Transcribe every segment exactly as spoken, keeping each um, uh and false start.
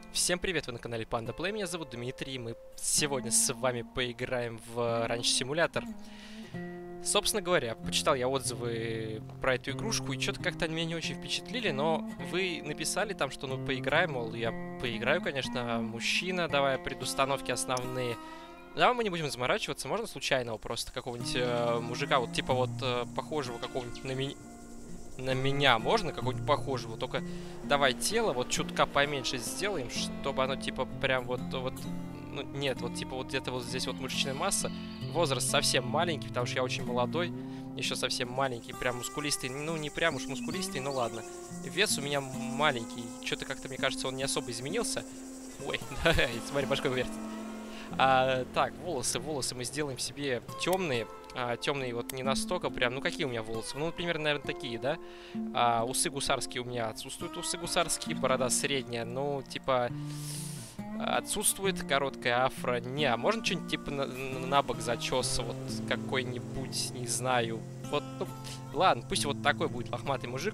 Всем привет, вы на канале Panda Play, меня зовут Дмитрий, мы сегодня с вами поиграем в ранч-симулятор. Собственно говоря, почитал я отзывы про эту игрушку, и что-то как-то они меня не очень впечатлили, но вы написали там, что ну поиграем, мол, я поиграю, конечно, мужчина, давая предустановки основные. Да, мы не будем заморачиваться, можно случайного просто какого-нибудь э, мужика, вот типа вот э, похожего какого-нибудь на меня. На меня можно какого-нибудь похожего, только давай тело вот чутка поменьше сделаем, чтобы оно типа прям вот, вот, ну нет, вот типа вот где-то вот здесь вот мышечная масса, возраст совсем маленький, потому что я очень молодой, еще совсем маленький, прям мускулистый, ну не прям уж мускулистый, ну ладно. Вес у меня маленький, что-то как-то мне кажется он не особо изменился. Ой, смотри, башкой вверх. А, так, волосы, волосы мы сделаем себе темные. А, темные вот не настолько прям. Ну, какие у меня волосы? Ну, примерно, наверное, такие, да? А, усы гусарские у меня отсутствуют, усы гусарские, борода средняя. Ну, типа, отсутствует короткая афро. Не, а можно что-нибудь типа на, на бок зачеса? Вот какой-нибудь, не знаю. Вот, ну, ладно, пусть вот такой будет лохматый мужик.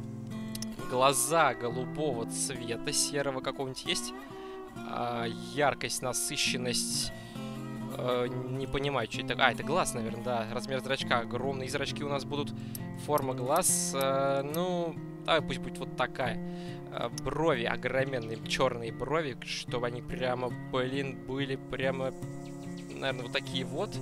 Глаза голубого цвета, серого какого-нибудь есть? А, яркость, насыщенность. А, не понимаю, что это. А, это глаз, наверное, да. Размер зрачка огромный. Зрачки у нас будут. Форма глаз. А, ну, давай пусть будет вот такая. А, брови огроменные, черные брови, чтобы они прямо, блин, были прямо, наверное, вот такие вот.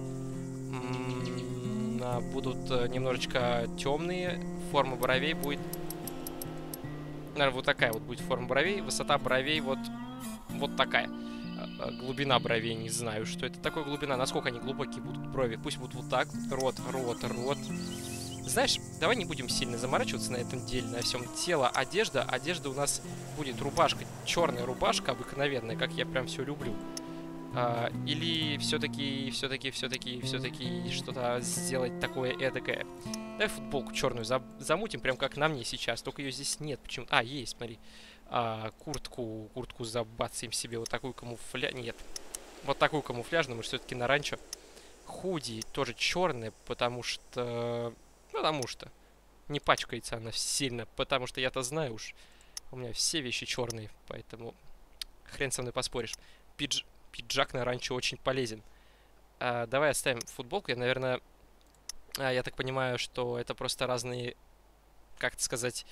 М-м, а, будут немножечко темные. Форма бровей будет. Наверное, вот такая вот будет форма бровей. Высота бровей вот. Вот такая. Глубина бровей, не знаю, что это такое глубина. Насколько они глубокие будут брови. Пусть будут вот так. Рот, рот, рот. Знаешь, давай не будем сильно заморачиваться на этом деле, на всем. Тело, одежда. Одежда у нас будет рубашка. Черная рубашка обыкновенная, как я прям все люблю. А, или все-таки, все-таки, все-таки, все-таки что-то сделать такое эдакое. Давай футболку черную за замутим, прям как на мне сейчас. Только ее здесь нет. Почему? А, есть, смотри. А, куртку, куртку забацаем себе. Вот такую камуфля... Нет. Вот такую камуфляжную. Мы все-таки на ранчо. Худи тоже черная, потому что... Потому что. Не пачкается она сильно. Потому что я-то знаю уж. У меня все вещи черные. Поэтому хрен со мной поспоришь. Пидж... Пиджак на ранчо очень полезен. А, давай оставим футболку. Я, наверное... А, я так понимаю, что это просто разные... Как это сказать...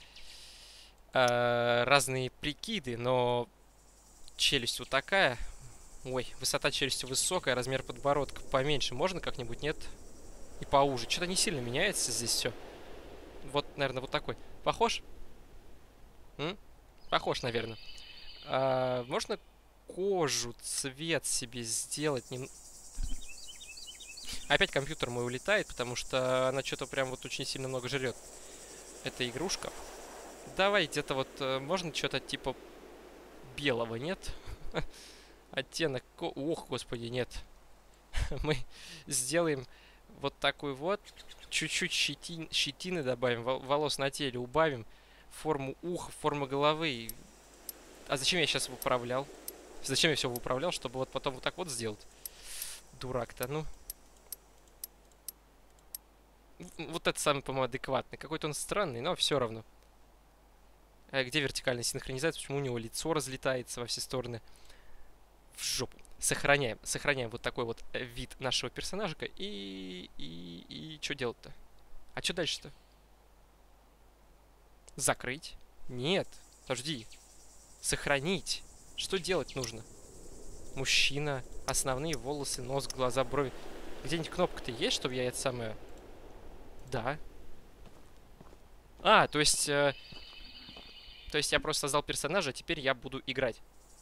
Uh, разные прикиды, но челюсть вот такая. Ой, высота челюсти высокая, размер подбородка поменьше. Можно как-нибудь, нет? И поуже. Что-то не сильно меняется здесь все. Вот, наверное, вот такой. Похож? М? Похож, наверное. Uh, можно кожу, цвет себе сделать? Нем... Опять компьютер мой улетает, потому что она что-то прям вот очень сильно много жрет. Эта игрушка. Давай где-то вот, э, можно что-то типа белого, нет? Оттенок, ох, господи, нет. Мы сделаем вот такой вот, чуть-чуть щетин, щетины добавим, волос на теле убавим, форму уха, форму головы. А зачем я сейчас выправлял? Зачем я все выправлял, чтобы вот потом вот так вот сделать? Дурак-то, ну. Вот это самый, по-моему, адекватный. Какой-то он странный, но все равно. Где вертикальная синхронизация? Почему у него лицо разлетается во все стороны? В жопу. Сохраняем. Сохраняем вот такой вот вид нашего персонажика. И... И... И... Что делать-то? А что дальше-то? Закрыть? Нет. Подожди. Сохранить. Что делать нужно? Мужчина. Основные волосы, нос, глаза, брови. Где-нибудь кнопка-то есть, чтобы я это самое... Да. А, то есть... Э... То есть я просто создал персонажа, а теперь я буду играть.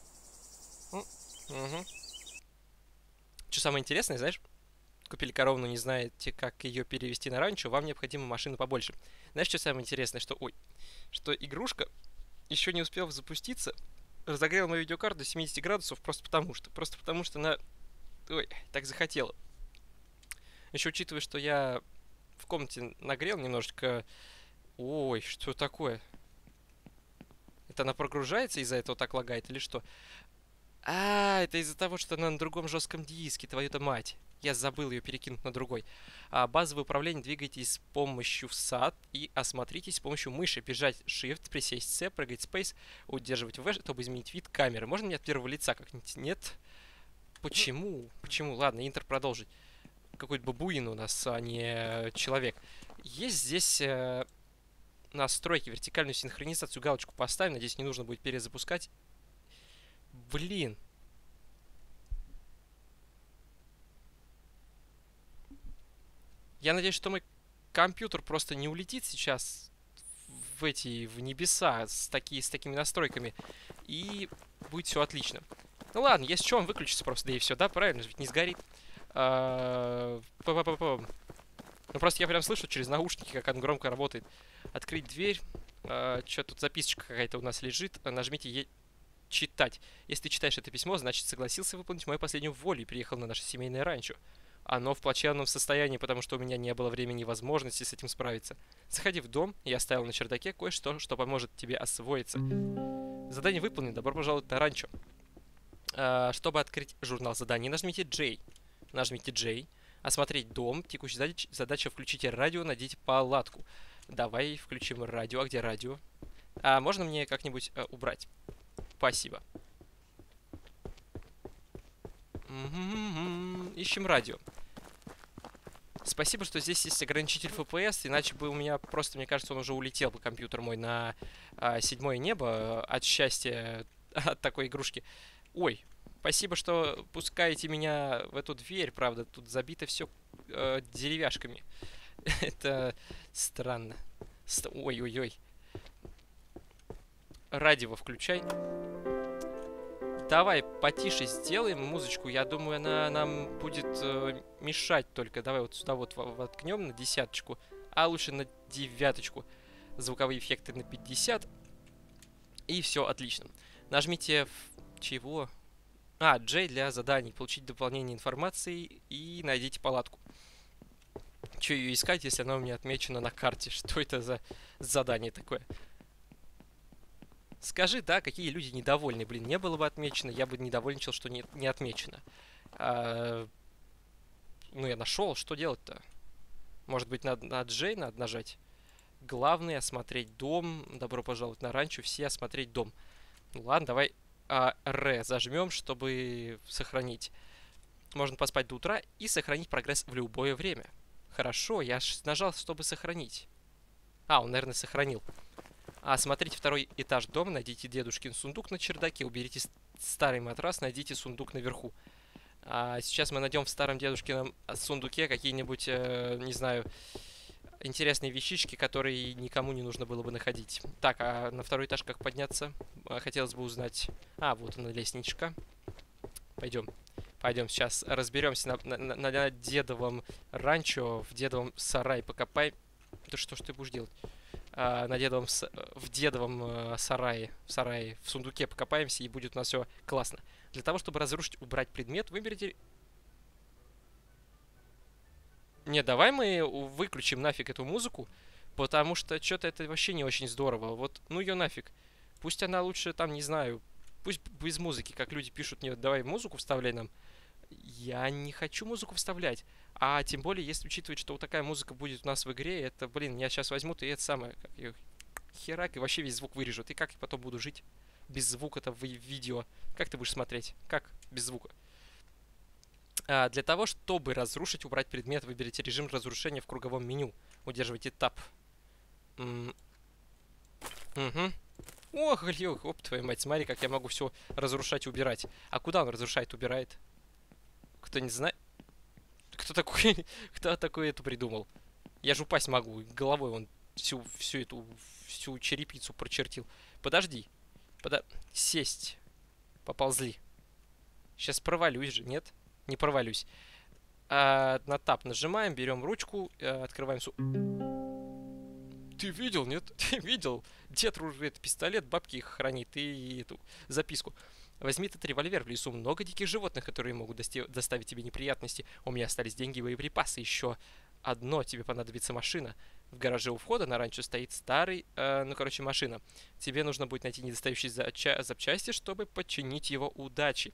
Угу. Что самое интересное, знаешь? Купили корову, но не знаете, как ее перевести на ранчо, вам необходима машина побольше. Знаешь, что самое интересное? Что, ой, что игрушка еще не успела запуститься, разогрела мою видеокарту до семидесяти градусов просто потому что. Просто потому что она, ой, так захотела. Еще учитывая, что я в комнате нагрел немножечко... Ой, что такое? Это она прогружается, из-за этого так лагает или что? А, это из-за того, что она на другом жестком диске, твою-то мать. Я забыл ее перекинуть на другой. А, базовое управление: двигайтесь с помощью сад и осмотритесь с помощью мыши. Бежать Shift, присесть C, прыгать Space, удерживать V, чтобы изменить вид камеры. Можно мне от первого лица как-нибудь? Нет? Почему? Почему? Ладно, Интер продолжить. Какой-то бабуин у нас, а не человек. Есть здесь э, настройки, вертикальную синхронизацию, галочку поставим. Надеюсь, не нужно будет перезапускать. Блин. Я надеюсь, что мой компьютер просто не улетит сейчас в эти, в небеса с, таки, с такими настройками. И будет все отлично. Ну ладно, если что, он выключится просто, да и все, да, правильно, ведь не сгорит. А, ну просто я прям слышу через наушники, как он громко работает. Открыть дверь. А, что тут записочка какая-то у нас лежит. Нажмите е читать. Если ты читаешь это письмо, значит согласился выполнить мою последнюю волю и приехал на наше семейное ранчо. Оно в плачевном состоянии, потому что у меня не было времени и возможности с этим справиться. Заходи в дом, я оставил на чердаке кое-что, что поможет тебе освоиться. Задание выполнено, добро пожаловать на ранчо. А, чтобы открыть журнал заданий, нажмите J. Нажмите J. Осмотреть дом. Текущая задач задача: включите радио, найдите палатку. Давай включим радио. А где радио? А можно мне как-нибудь э, убрать? Спасибо. М-м-м-м. Ищем радио. Спасибо, что здесь есть ограничитель эф пи эс, иначе бы у меня просто, мне кажется, он уже улетел бы, компьютер мой, на а, седьмое небо от счастья от такой игрушки. Ой, спасибо, что пускаете меня в эту дверь, правда, тут забито все э, деревяшками. Это странно. Ой-ой-ой. Радио включай. Давай потише сделаем музычку. Я думаю, она нам будет э, мешать только. Давай вот сюда вот воткнем на десяточку, а лучше на девяточку. Звуковые эффекты на пятьдесят. И все отлично. Нажмите в... чего? А, J для заданий. Получить дополнение информации и найдите палатку. Че ее искать, если она у меня отмечена на карте? Что это за задание такое? Скажи, да, какие люди недовольны. Блин, не было бы отмечено, я бы недовольничал, что не, не отмечено. А, ну, я нашел, что делать-то? Может быть, на, на J надо нажать? Главное — осмотреть дом. Добро пожаловать на ранчо. Все осмотреть дом. Ну, ладно, давай а, R зажмем, чтобы сохранить. Можно поспать до утра и сохранить прогресс в любое время. Хорошо, я нажал, чтобы сохранить. А, он, наверное, сохранил. А, смотрите второй этаж дома, найдите дедушкин сундук на чердаке, уберите старый матрас, найдите сундук наверху. А сейчас мы найдем в старом дедушкином сундуке какие-нибудь, э, не знаю, интересные вещички, которые никому не нужно было бы находить. Так, а на второй этаж как подняться? Хотелось бы узнать. А, вот она, лестничка. Пойдем. Пойдем сейчас разберемся на, на, на, на дедовом ранчо, в дедовом сарае покопай. Да что ж ты будешь делать? А, на дедовом, в дедовом э, сарае, в сарае, в сундуке покопаемся, и будет у нас все классно. Для того, чтобы разрушить, убрать предмет, выберите... Не, давай мы выключим нафиг эту музыку, потому что что-то это вообще не очень здорово. Вот, ну ее нафиг. Пусть она лучше там, не знаю, пусть без музыки, как люди пишут мне, давай музыку вставляй нам. Я не хочу музыку вставлять. А тем более, если учитывать, что вот такая музыка будет у нас в игре, это, блин, меня сейчас возьмут, и это самое, как ее, херак, и вообще весь звук вырежут. И как я потом буду жить без звука-то в видео? Как ты будешь смотреть? Как без звука? А, для того, чтобы разрушить, убрать предмет, выберите режим разрушения в круговом меню. Удерживайте Tab. М угу. Ох, ох, оп, твою мать, смотри, как я могу все разрушать и убирать. А куда он разрушает, убирает? Кто не знает? Кто такой, кто такой это придумал? Я же упасть могу, головой он всю, всю эту, всю черепицу прочертил. Подожди. Подо... Сесть. Поползли. Сейчас провалюсь же, нет? Не провалюсь. А, на тап нажимаем, берем ручку, а, открываем... Су... Ты видел, нет? Ты видел? Дед ружит пистолет, бабки их хранит и эту записку. Возьми этот револьвер, в лесу много диких животных, которые могут доставить тебе неприятности. У меня остались деньги и боеприпасы. Еще одно, тебе понадобится машина. В гараже у входа на ранчо стоит старый, э, ну короче, машина. Тебе нужно будет найти недостающие запчасти, чтобы подчинить его удачи.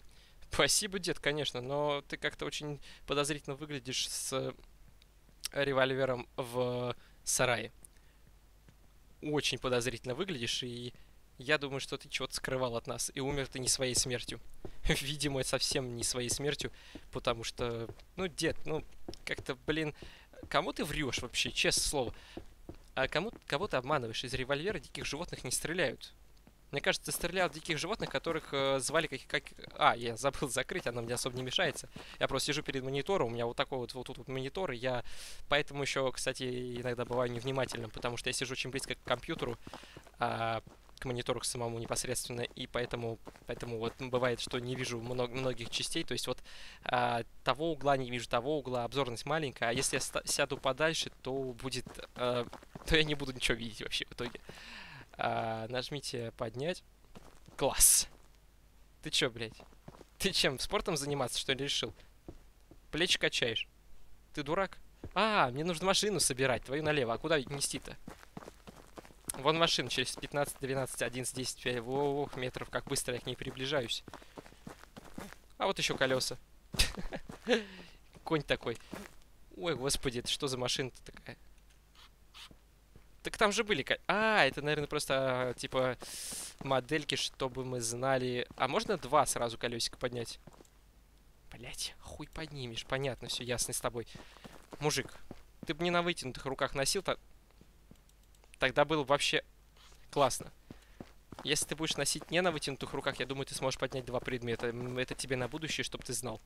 Спасибо, дед, конечно, но ты как-то очень подозрительно выглядишь с револьвером в сарае. Очень подозрительно выглядишь, и я думаю, что ты чего-то скрывал от нас, и умер ты не своей смертью. Видимо, совсем не своей смертью, потому что, ну, дед, ну, как-то, блин, кому ты врешь вообще, честное слово? А кому, кого ты обманываешь? Из револьвера диких животных не стреляют. Мне кажется, ты стрелял в диких животных, которых э, звали как, как... А, я забыл закрыть, она мне особо не мешается. Я просто сижу перед монитором, у меня вот такой вот, вот тут вот монитор, и я поэтому еще, кстати, иногда бываю невнимательным, потому что я сижу очень близко к компьютеру, а к монитору к самому непосредственно, и поэтому, поэтому вот бывает, что не вижу много, многих частей, то есть вот а, того угла не вижу, того угла, обзорность маленькая, а если я ста- сяду подальше, то будет... А, то я не буду ничего видеть вообще в итоге. А, нажмите поднять. Класс. Ты чё, блядь? Ты чем, спортом заниматься, что ли, решил? Плечи качаешь. Ты дурак? А, мне нужно машину собирать, твою налево. А куда нести-то? Вон машина через пятнадцать, двенадцать, одиннадцать, десять, пять, ох, метров. Как быстро я к ней приближаюсь. А вот еще колеса. Конь такой. Ой, господи, это что за машина-то такая? Так там же были... А, это, наверное, просто, типа, модельки, чтобы мы знали... А можно два сразу колесика поднять? Блять, хуй поднимешь. Понятно, все ясно с тобой. Мужик, ты бы не на вытянутых руках носил, то... тогда было бы вообще классно. Если ты будешь носить не на вытянутых руках, я думаю, ты сможешь поднять два предмета. Это тебе на будущее, чтобы ты знал.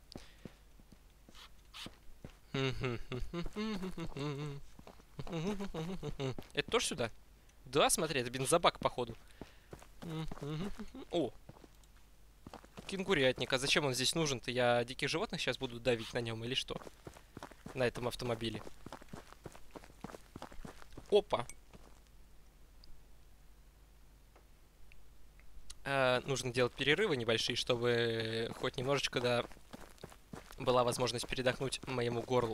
Это тоже сюда? Да, смотри, это бензобак, походу. О! Кенгурятник. А зачем он здесь нужен-то? Я диких животных сейчас буду давить на нем или что? На этом автомобиле. Опа! А, нужно делать перерывы небольшие, чтобы хоть немножечко, да, была возможность передохнуть моему горлу.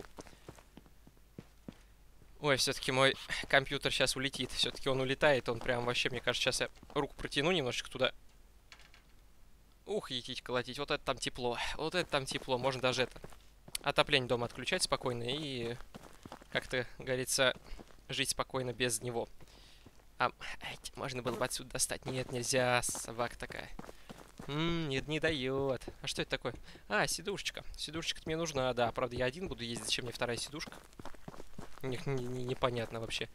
Ой, все-таки мой компьютер сейчас улетит. Все-таки он улетает. Он прям вообще, мне кажется, сейчас я руку протяну немножечко туда. Ух, етить, колотить. Вот это там тепло. Вот это там тепло. Можно даже это... отопление дома отключать спокойно и... как-то, говорится, жить спокойно без него. А, эть, можно было бы отсюда достать. Нет, нельзя. Собака такая. Ммм, не, не дает. А что это такое? А, сидушечка. Сидушечка-то мне нужна, да. Правда, я один буду ездить, чем мне вторая сидушка. Не, не, не, непонятно вообще.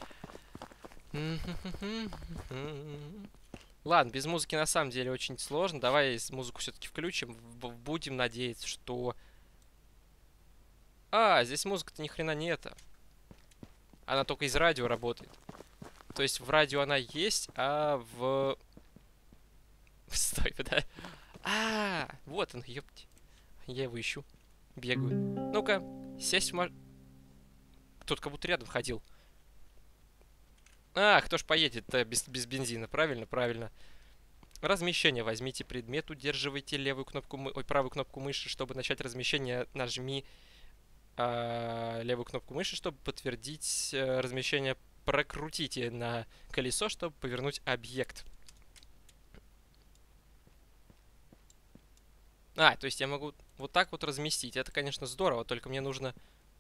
Ладно, без музыки на самом деле очень сложно. Давай музыку все-таки включим. Будем надеяться, что... А, здесь музыка-то ни хрена не это. Она только из радио работает. То есть в радио она есть, а в... Стой, подожди. А, вот он, ёпть. Я его ищу. Бегаю. Ну-ка, сесть в маш... Кто-то как будто рядом ходил. А, кто ж поедет-то без, без бензина? Правильно, правильно. Размещение. Возьмите предмет, удерживайте левую кнопку, мы... Ой, правую кнопку мыши, чтобы начать размещение. Нажми а, левую кнопку мыши, чтобы подтвердить а, размещение. Прокрутите на колесо, чтобы повернуть объект. А, то есть я могу вот так вот разместить. Это, конечно, здорово, только мне нужно...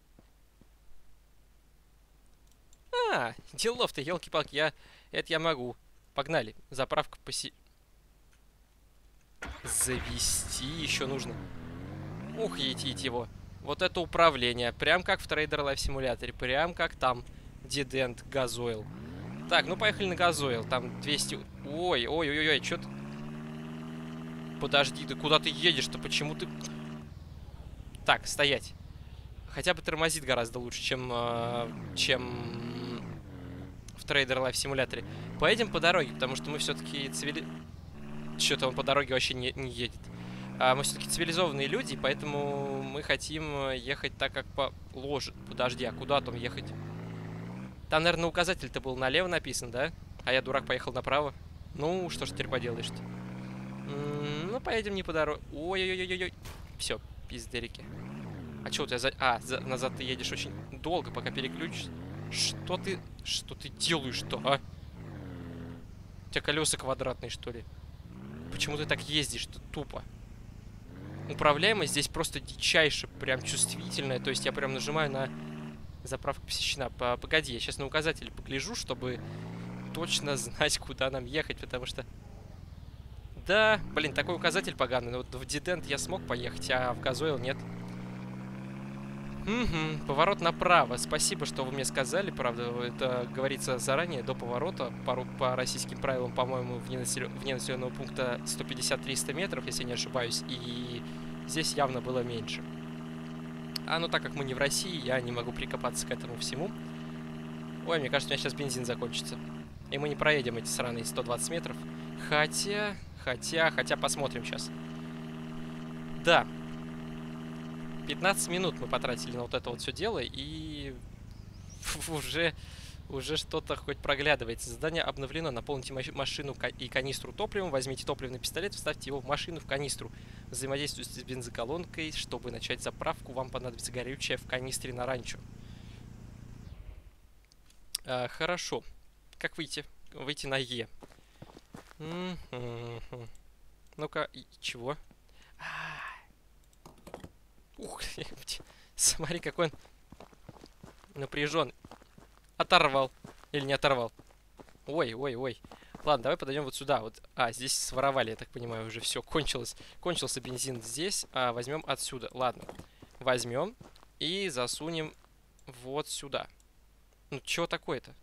А, делов-то, елки-палки, я... это я могу. Погнали. Заправка поси... Завести еще нужно. Ух, етить его. Вот это управление. Прям как в Trader Life Simulator. Прям как там. Dead End Газойл. Так, ну поехали на Газойл. Там двести... Ой, ой, ой, ой, что ты... Подожди, ты куда ты едешь-то? Почему ты... Так, стоять. Хотя бы тормозит гораздо лучше, чем... Э, чем... в Trader Life Simulator. Поедем по дороге, потому что мы все-таки цивили... Что-то он по дороге вообще не, не едет. А мы все-таки цивилизованные люди, поэтому мы хотим ехать так, как положено. Подожди, а куда там ехать? Там, наверное, указатель-то был налево написан, да? А я, дурак, поехал направо. Ну, что ж теперь поделаешь-то? М-м, ну, поедем не по дороге. Ой-ой-ой-ой-ой. Все, пиздерики. А что у тебя за... А, за... назад ты едешь очень долго, пока переключишься. Что ты... Что ты делаешь-то, а? У тебя колеса квадратные, что ли? Почему ты так ездишь-то тупо? Управляемость здесь просто дичайше, прям чувствительная. То есть я прям нажимаю на заправку посещена. Погоди, я сейчас на указатель погляжу, чтобы точно знать, куда нам ехать, потому что... Да, блин, такой указатель поганый. Но вот в Дидент я смог поехать, а в Газойл нет. Угу, поворот направо. Спасибо, что вы мне сказали, правда, это говорится заранее, до поворота. По, по российским правилам, по-моему, вне, населен... вне населенного пункта сто пятьдесят - триста метров, если не ошибаюсь. И здесь явно было меньше. А ну так как мы не в России, я не могу прикопаться к этому всему. Ой, мне кажется, у меня сейчас бензин закончится. И мы не проедем эти сраные сто двадцать метров. Хотя, хотя, хотя посмотрим сейчас. Да. пятнадцать минут мы потратили на вот это вот все дело, и уже, уже что-то хоть проглядывается. Задание обновлено. Наполните машину и канистру топливом. Возьмите топливный пистолет, вставьте его в машину, в канистру. Взаимодействуйте с бензоколонкой. Чтобы начать заправку, вам понадобится горючее в канистре на ранчо. А, хорошо. Как выйти? Выйти на Е. Ну-ка, чего? Ух, смотри, какой он напряжен. Оторвал. Или не оторвал. Ой, ой, ой. Ладно, давай подойдем вот сюда. Вот. А, здесь своровали, я так понимаю, уже все. Кончилось. Кончился бензин здесь. А, возьмем отсюда. Ладно. Возьмем и засунем вот сюда. Ну, чего такое-то?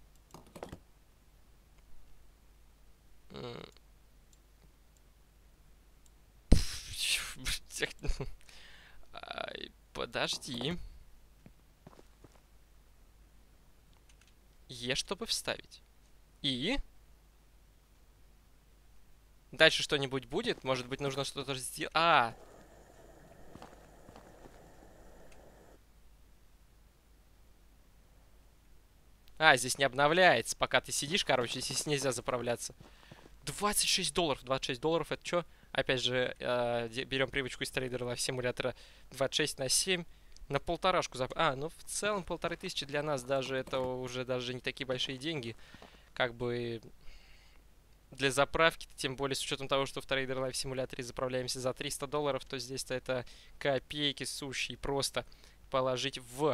Подожди. Е, чтобы вставить. И? Дальше что-нибудь будет? Может быть, нужно что-то сделать? А! А, здесь не обновляется. Пока ты сидишь, короче, здесь нельзя заправляться. двадцать шесть долларов. двадцать шесть долларов, это что? Опять же, э, берем привычку из Trader Life симулятора двадцать шесть на семь. На полторашку зап... А, ну в целом полторы тысячи для нас даже это уже даже не такие большие деньги. Как бы для заправки, тем более с учетом того, что в Trader Life симуляторе заправляемся за триста долларов, то здесь-то это копейки сущие. Просто положить в...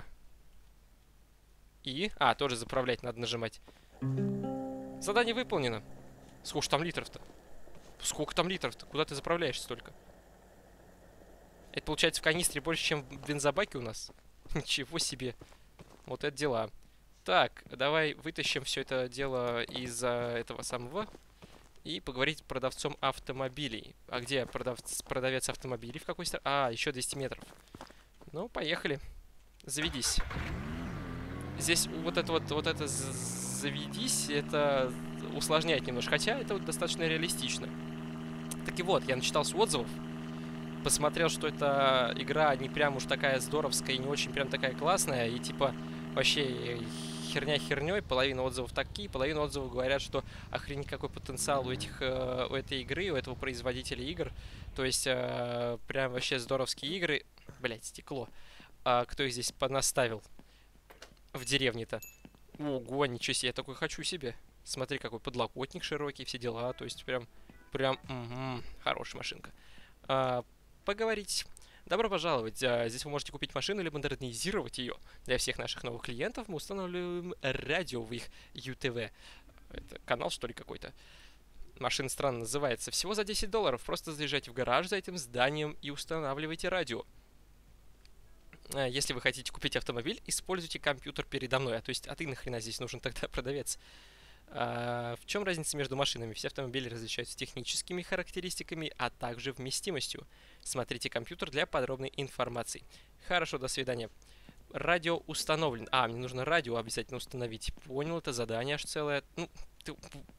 И... А, тоже заправлять надо нажимать. Задание выполнено. Сколько ж там литров-то? Сколько там литров-то? Куда ты заправляешь столько? Это получается в канистре больше, чем в бензобаке у нас? Ничего себе. Вот это дела. Так, давай вытащим все это дело из этого самого и поговорить с продавцом автомобилей. А где продавц, продавец автомобилей? В какой стране? А, еще двести метров. Ну, поехали. Заведись. Здесь вот это вот, вот это заведись, это усложняет немножко. Хотя это вот достаточно реалистично. Так и вот, я начитался отзывов. Посмотрел, что эта игра не прям уж такая здоровская и не очень прям такая классная. И типа вообще херня херней. Половина отзывов такие, половина отзывов говорят, что охренеть какой потенциал у, этих, у этой игры, у этого производителя игр. То есть прям вообще здоровские игры. Блять, стекло. А кто их здесь понаставил? В деревне-то. Ого, ничего себе, я такой хочу себе. Смотри, какой подлокотник широкий, все дела. То есть прям, прям, угу, хорошая машинка. А, поговорить. Добро пожаловать. А, здесь вы можете купить машину или модернизировать ее. Для всех наших новых клиентов мы устанавливаем радио в их ю ти ви. Это канал, что ли, какой-то. Машина странно называется. Всего за десять долларов. Просто заезжайте в гараж за этим зданием и устанавливайте радио. Если вы хотите купить автомобиль, используйте компьютер передо мной. А то есть, а ты нахрена здесь нужен тогда продавец? А, в чем разница между машинами? Все автомобили различаются техническими характеристиками, а также вместимостью. Смотрите компьютер для подробной информации. Хорошо, до свидания. Радио установлен. А, мне нужно радио обязательно установить. Понял, это задание аж целое. Ну, ты...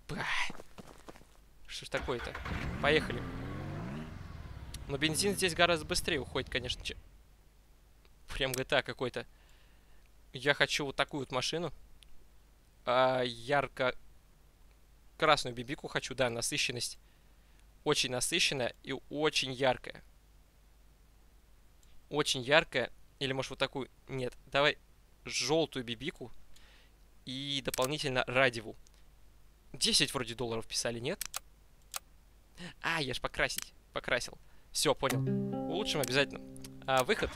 Что ж такое-то? Поехали. Но бензин здесь гораздо быстрее уходит, конечно. Прям джи ти эй какой-то. Я хочу вот такую вот машину. А, ярко-красную бибику хочу, да, насыщенность. Очень насыщенная и очень яркая. Очень яркая. Или может вот такую... Нет, давай желтую бибику. И дополнительно радиву. десять вроде долларов писали, нет? А, я ж покрасить. Покрасил. Все, понял. Улучшим обязательно. А, выход.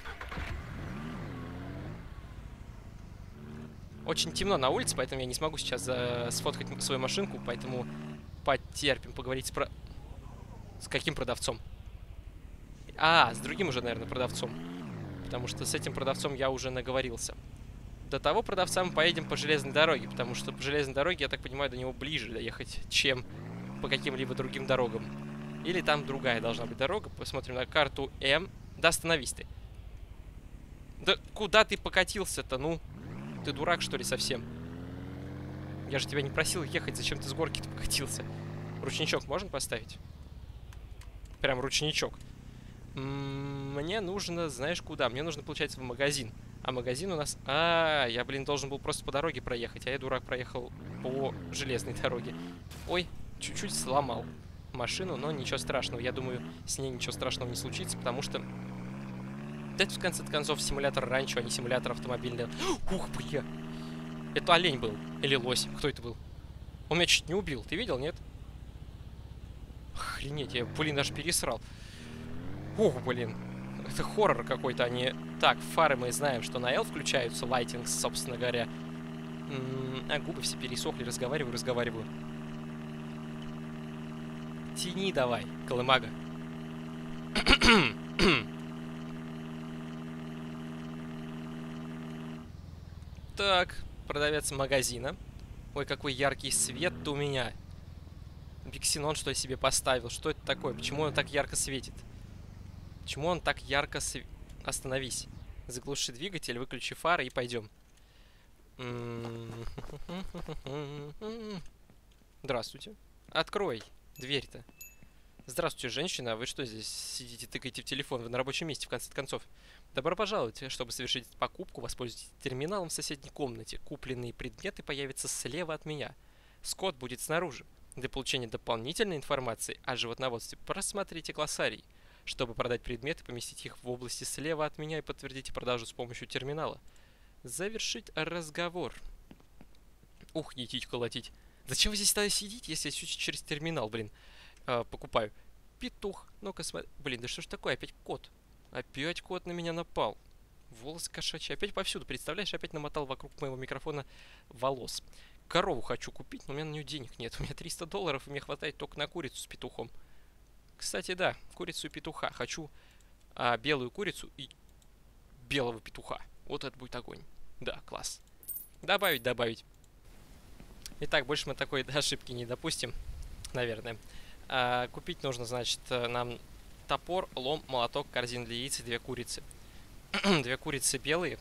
Очень темно на улице, поэтому я не смогу сейчас э, сфоткать свою машинку, поэтому потерпим поговорить с про... С каким продавцом? А, с другим уже, наверное, продавцом. Потому что с этим продавцом я уже наговорился. До того продавца мы поедем по железной дороге, потому что по железной дороге, я так понимаю, до него ближе доехать, чем по каким-либо другим дорогам. Или там другая должна быть дорога. Посмотрим на карту М. Да остановись ты. Да куда ты покатился-то, ну? Ты дурак, что ли, совсем? Я же тебя не просил ехать, зачем ты с горки-то покатился? Ручничок можно поставить? Прям ручничок. М-м, мне нужно, знаешь, куда? Мне нужно, получается, в магазин. А магазин у нас... А, я, блин, должен был просто по дороге проехать. А я, дурак, проехал по железной дороге. Ой, чуть-чуть сломал машину, но ничего страшного. Я думаю, с ней ничего страшного не случится, потому что... Да это, в конце концов, симулятор ранчо, а не симулятор автомобильный. Ух, бля! Это олень был. Или лось. Кто это был? Он меня чуть не убил. Ты видел, нет? Охренеть, я, блин, аж пересрал. Ух, блин. Это хоррор какой-то, они... Так, фары мы знаем, что на L включаются, лайтинг, собственно говоря. М-м, а, губы все пересохли, разговариваю, разговариваю. Тяни давай, колымага. Так, продавец магазина. Ой, какой яркий свет у меня. Биксенон что я себе поставил? Что это такое? Почему он так ярко светит? Почему он так ярко светит? Остановись. Заглуши двигатель, выключи фары и пойдем. Здравствуйте. Открой дверь-то. Здравствуйте, женщина. Вы что здесь сидите, тыкаете в телефон? Вы на рабочем месте, в конце концов. Добро пожаловать. Чтобы совершить покупку, воспользуйтесь терминалом в соседней комнате. Купленные предметы появятся слева от меня. Скотт будет снаружи. Для получения дополнительной информации о животноводстве просмотрите глоссарий. Чтобы продать предметы, поместите их в области слева от меня и подтвердите продажу с помощью терминала. Завершить разговор. Ух, не тить колотить. Зачем вы здесь тогда сидите, если я через терминал, блин, э, покупаю? Петух. Ну-ка, смотри. Блин, да что ж такое? Опять кот. Опять кот на меня напал. Волосы кошачьи. Опять повсюду. Представляешь, опять намотал вокруг моего микрофона волос. Корову хочу купить, но у меня на нее денег нет. У меня триста долларов, и мне хватает только на курицу с петухом. Кстати, да, курицу и петуха. Хочу а, белую курицу и белого петуха. Вот это будет огонь. Да, класс. Добавить, добавить. Итак, больше мы такой ошибки не допустим, наверное. А, купить нужно, значит, нам топор, лом, молоток, корзина для яиц и две курицы. Две курицы белые.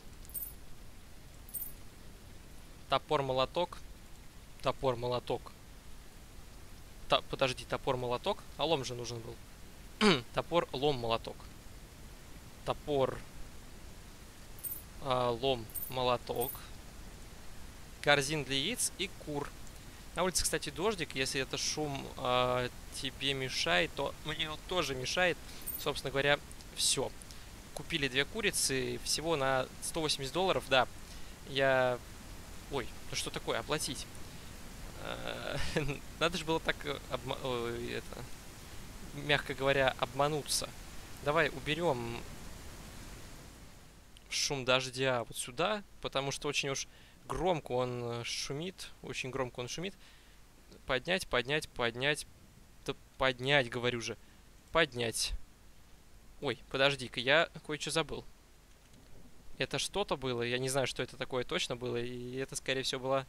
Топор, молоток. Топор, молоток. Подожди, топор, молоток. А лом же нужен был. Топор, лом, молоток. Топор, а, лом, молоток. Корзин для яиц и кур. На улице, кстати, дождик. Если это шум а, тебе мешает, то мне он тоже мешает. Собственно говоря, все. Купили две курицы. Всего на сто восемьдесят долларов. Да, я... Ой, ну что такое? Оплатить. Надо же было так, обма... Ой, это... мягко говоря, обмануться. Давай уберем шум дождя вот сюда, потому что очень уж громко он шумит. Очень громко он шумит. Поднять, поднять, поднять. Да поднять, говорю же. Поднять. Ой, подожди-ка, я кое-что забыл. Это что-то было, я не знаю, что это такое точно было, и это, скорее всего, было...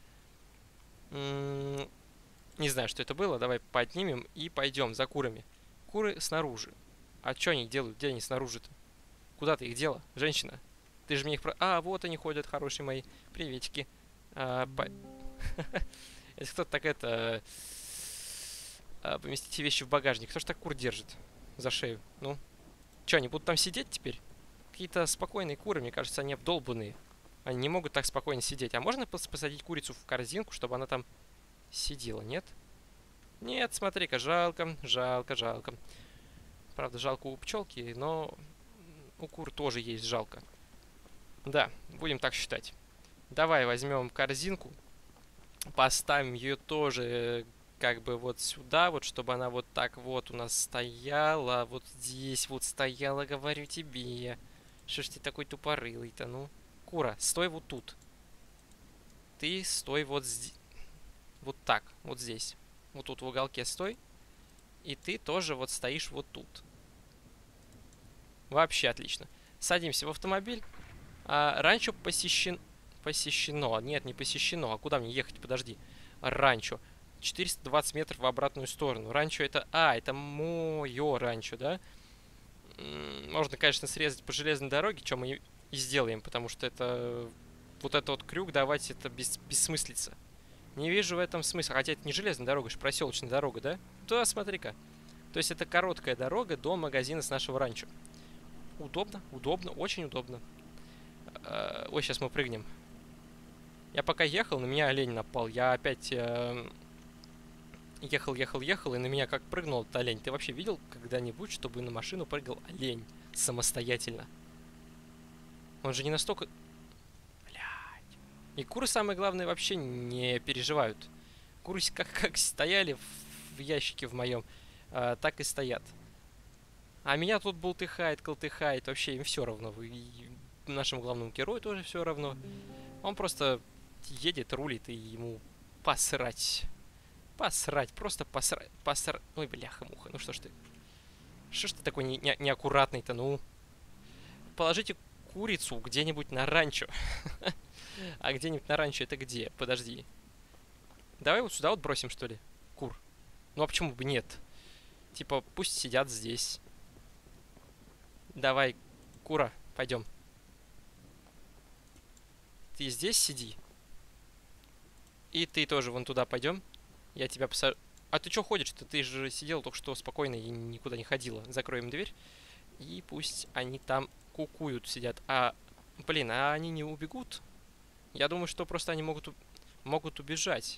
Не знаю, что это было. Давай поднимем и пойдем за курами. Куры снаружи. А что они делают? Где они снаружи-то? Куда ты их дела, женщина? Ты же мне их про... А, вот они ходят, хорошие мои. Приветики. А, по... Это кто-то так это... А, поместите вещи в багажник. Кто ж так кур держит за шею? Ну? Че, они будут там сидеть теперь? Какие-то спокойные куры, мне кажется, они обдолбанные. Они не могут так спокойно сидеть. А можно посадить курицу в корзинку, чтобы она там сидела, нет? Нет, смотри-ка, жалко, жалко, жалко. Правда, жалко у пчелки, но у кур тоже есть жалко. Да, будем так считать. Давай возьмем корзинку, поставим ее тоже как бы вот сюда, вот чтобы она вот так вот у нас стояла, вот здесь вот стояла, говорю тебе. Что ж ты такой тупорылый-то, ну? Кура, стой вот тут. Ты стой вот здесь. Вот так, вот здесь. Вот тут в уголке стой. И ты тоже вот стоишь вот тут. Вообще отлично. Садимся в автомобиль. А, ранчо посещен... посещено. Нет, не посещено. А куда мне ехать? Подожди. Ранчо. четыреста двадцать метров в обратную сторону. Ранчо это... А, это мое ранчо, да? Можно, конечно, срезать по железной дороге, что мы и сделаем, потому что это... Вот это вот крюк давать, это бес... бессмыслица. Не вижу в этом смысла. Хотя это не железная дорога, это проселочная дорога, да? Да, смотри-ка. То есть это короткая дорога до магазина с нашего ранчо. Удобно, удобно, очень удобно. Э, ой, сейчас мы прыгнем. Я пока ехал, на меня олень напал. Я опять э, ехал, ехал, ехал, и на меня как прыгнул этот олень. Ты вообще видел когда-нибудь, чтобы на машину прыгал олень самостоятельно? Он же не настолько... Блядь. И куры, самое главное, вообще не переживают. Куры как, как стояли в, в ящике в моем, э, так и стоят. А меня тут бултыхает, колтыхает, вообще им все равно. И нашему главному герою тоже все равно. Он просто едет, рулит, и ему посрать. Посрать, просто посрать, посрать. Ой, бляха-муха, ну что ж ты. Что ж ты такой не, не, неаккуратный-то, ну. Положите курицу где-нибудь на ранчо. А где-нибудь на ранчо это где? Подожди. Давай вот сюда вот бросим, что ли, кур. Ну а почему бы нет? Типа, пусть сидят здесь. Давай, кура, пойдем. Ты здесь сиди. И ты тоже вон туда пойдем. Я тебя посажу. А ты что ходишь-то? Ты же сидел только что спокойно и никуда не ходила. Закроем дверь. И пусть они там кукуют, сидят. А, блин, а они не убегут? Я думаю, что просто они могут, могут убежать.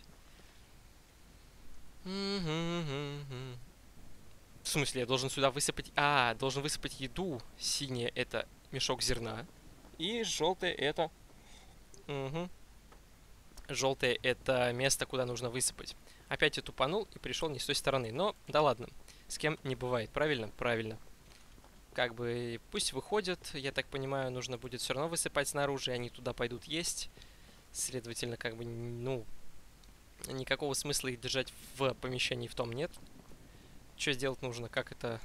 В смысле, я должен сюда высыпать... А, должен высыпать еду. Синее это мешок зерна. И желтое это... Угу. Желтое это место, куда нужно высыпать. Опять я тупанул и пришел не с той стороны. Но, да ладно. С кем не бывает. Правильно? Правильно. Как бы пусть выходят. Я так понимаю, нужно будет все равно высыпать снаружи. Они туда пойдут есть. Следовательно, как бы, ну... Никакого смысла их держать в помещении в том нет. Что сделать нужно? Как это?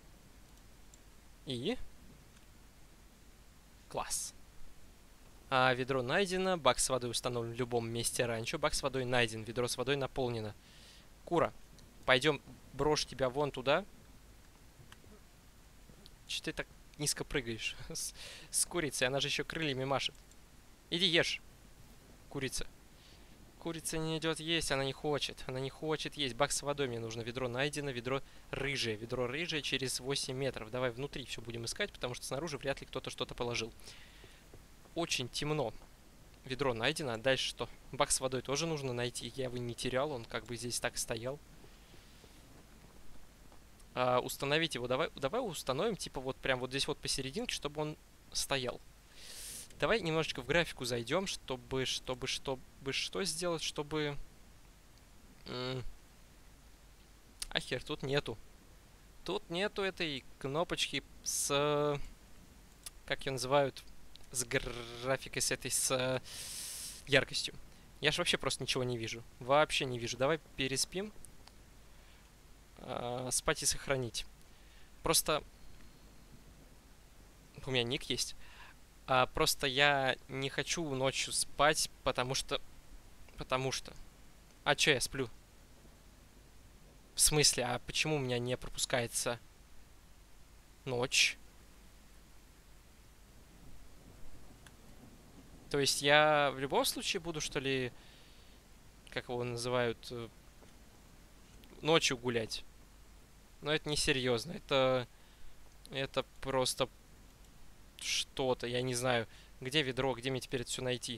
И? Класс. А, ведро найдено. Бак с водой установлен в любом месте ранчо. Бак с водой найден. Ведро с водой наполнено. Кура, пойдем, брошу тебя вон туда. Че ты так низко прыгаешь? с, с курицей. Она же еще крыльями машет. Иди ешь, курица. Курица не идет есть, она не хочет. Она не хочет есть. Бак с водой мне нужно. Ведро найдено, ведро рыжее. Ведро рыжее через восемь метров. Давай внутри все будем искать, потому что снаружи вряд ли кто-то что-то положил. Очень темно. Ведро найдено. Дальше что? Бак с водой тоже нужно найти. Я его не терял, он как бы здесь так стоял. А, установить его. Давай, давай установим, типа вот прям вот здесь вот посерединке, чтобы он стоял. Давай немножечко в графику зайдем, чтобы, чтобы, чтобы, что сделать, чтобы... М а хер, тут нету. Тут нету этой кнопочки с... Как ее называют? С графикой, с этой, с яркостью. Я ж вообще просто ничего не вижу. Вообще не вижу. Давай переспим. А, спать и сохранить. Просто... У меня ник есть. А, просто я не хочу ночью спать, потому что... Потому что... А чё я сплю? В смысле? А почему у меня не пропускается ночь? То есть я в любом случае буду, что ли... Как его называют? Ночью гулять. Но это не серьезно. Это... Это просто... Что-то, я не знаю. Где ведро? Где мне теперь это все найти?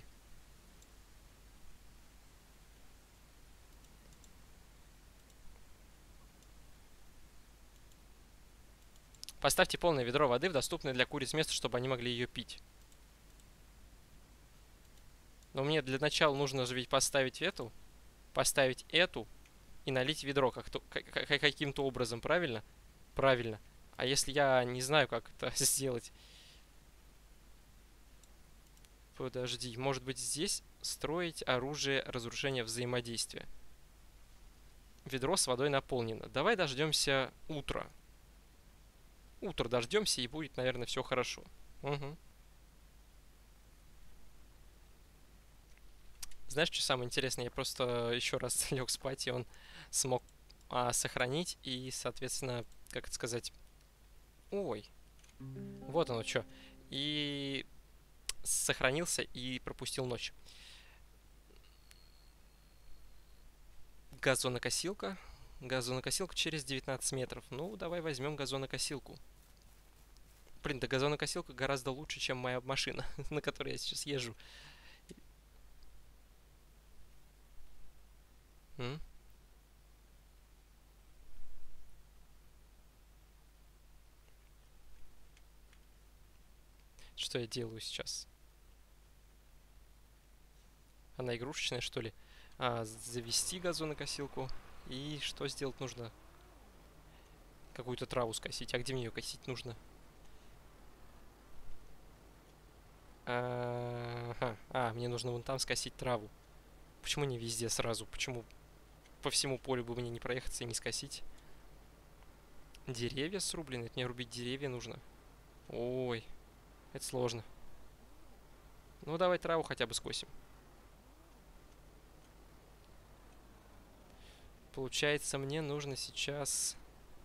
Поставьте полное ведро воды в доступное для куриц место, чтобы они могли ее пить. Но мне для начала нужно же ведь поставить эту. Поставить эту. и налить ведро как-то, каким-то образом, правильно? Правильно. А если я не знаю, как это сделать? Подожди, может быть здесь строить оружие разрушения взаимодействия? Ведро с водой наполнено. Давай дождемся утра. Утро дождемся, и будет, наверное, все хорошо. Угу. Знаешь, что самое интересное? Я просто еще раз лег спать, и он смог а, сохранить, и, соответственно, как это сказать... Ой, вот оно что. И сохранился и пропустил ночь. Газонокосилка. Газонокосилка через девятнадцать метров. Ну, давай возьмем газонокосилку. Блин, да газонокосилка гораздо лучше, чем моя машина, на которой я сейчас езжу. М? Что я делаю сейчас? Она игрушечная, что ли? А, завести газонокосилку. И что сделать нужно? Какую-то траву скосить. А где мне ее косить нужно? Ага. А, мне нужно вон там скосить траву. Почему не везде сразу? Почему по всему полю бы мне не проехаться и не скосить? Деревья срублены? Это мне рубить деревья нужно. Ой, это сложно. Ну, давай траву хотя бы скосим. Получается, мне нужно сейчас...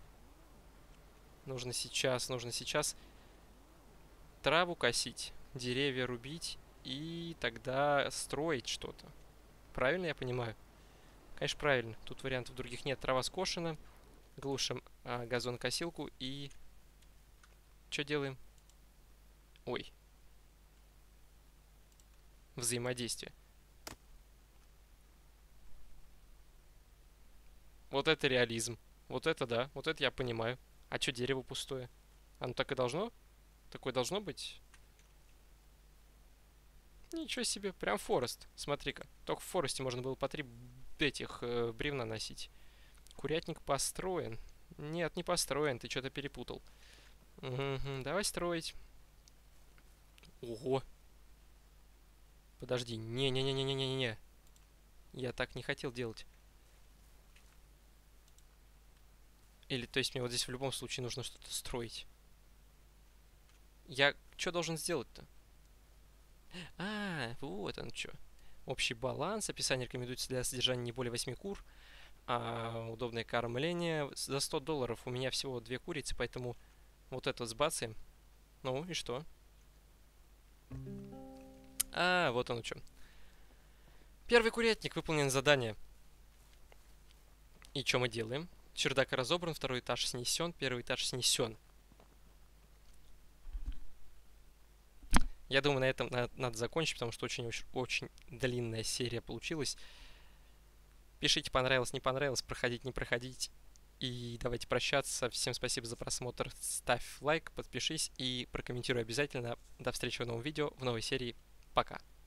Нужно сейчас, нужно сейчас траву косить, деревья рубить и тогда строить что-то. Правильно я понимаю? Конечно, правильно. Тут вариантов других нет. Трава скошена. Глушим а, газонокосилку и... Что делаем? Ой. Взаимодействие. Вот это реализм. Вот это да. Вот это я понимаю. А что дерево пустое? Оно так и должно? Такое должно быть? Ничего себе. Прям форест. Смотри-ка. Только в форесте можно было по три этих э, бревна носить. Курятник построен. Нет, не построен. Ты что-то перепутал. Угу, давай строить. Ого. Подожди. Не-не-не-не-не-не-не. Я так не хотел делать. Или, то есть, мне вот здесь в любом случае нужно что-то строить. Я что должен сделать-то? А, вот он что. Общий баланс. Описание рекомендуется для содержания не более восьми кур. А удобное кормление. За сто долларов у меня всего две курицы, поэтому вот это вот сбацаем. Ну, и что? А, вот оно что. Первый курятник. Выполнено задание. И что мы делаем? Чердак разобран, второй этаж снесен, первый этаж снесен. Я думаю, на этом надо, надо закончить, потому что очень-очень очень длинная серия получилась. Пишите, понравилось, не понравилось, проходить, не проходить. И давайте прощаться. Всем спасибо за просмотр. Ставь лайк, подпишись и прокомментируй обязательно. До встречи в новом видео, в новой серии. Пока.